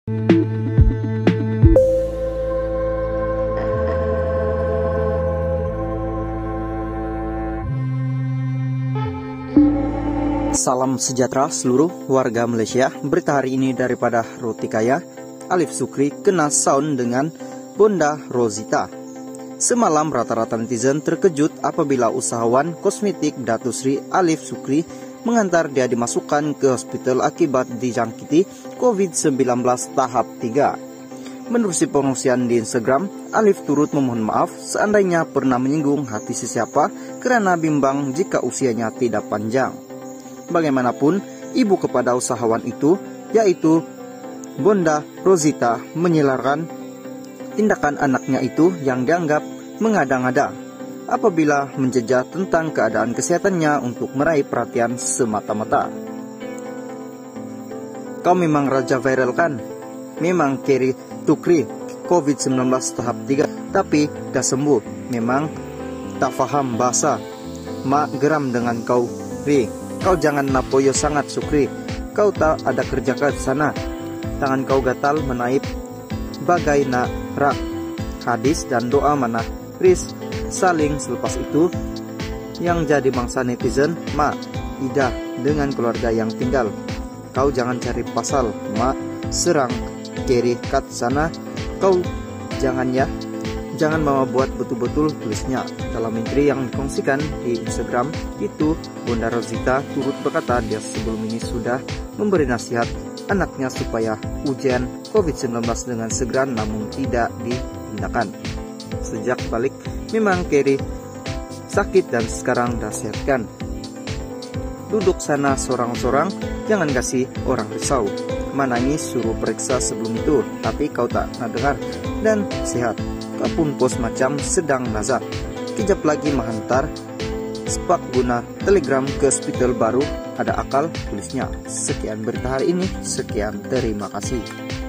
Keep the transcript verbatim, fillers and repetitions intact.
Salam sejahtera seluruh warga Malaysia. Berita hari ini daripada Roti Kaya. Alif Sukri kena sound dengan Bonda Rosita. Semalam rata-rata netizen terkejut apabila usahawan kosmetik Datuk Seri Alif Sukri mengantar dia dimasukkan ke hospital akibat dijangkiti covid sembilan belas tahap tiga. Menerusi pengungsian di Instagram, Alif turut memohon maaf seandainya pernah menyinggung hati sesiapa karena bimbang jika usianya tidak panjang. Bagaimanapun, ibu kepada usahawan itu, yaitu Bonda Rosita, menyelarkan tindakan anaknya itu yang dianggap mengada-ngada apabila menjejah tentang keadaan kesehatannya untuk meraih perhatian semata-mata. Kau memang raja viral kan? Memang carry tukri covid sembilan belas tahap tiga, tapi dah sembuh. Memang tak faham bahasa. Mak geram dengan kau, Ri. Kau jangan napoyo sangat, Sukri. Kau tak ada kerja ke sana. Tangan kau gatal menaip bagai nak rak. Hadis dan doa mana Riz saling selepas itu yang jadi mangsa netizen. Mak, Ida dengan keluarga yang tinggal. Kau jangan cari pasal, Mak. Serang kiri kat sana. Kau jangan ya. Jangan mau buat betul-betul, tulisnya. Dalam menteri yang dikongsikan di Instagram itu, Bonda Rosita turut berkata dia sebelum ini sudah memberi nasihat anaknya supaya ujian covid sembilan belas dengan segera namun tidak ditindakan. Sejak balik memang Kerry sakit dan sekarang dah sehatkan. Duduk sana sorang-sorang, jangan kasih orang risau. Manangis suruh periksa sebelum itu, tapi kau tak nak dengar dan sehat. Kau pun pos macam sedang nazar. Kejap lagi menghantar spak guna telegram ke hospital baru. Ada akal, tulisnya. Sekian berita hari ini. Sekian, terima kasih.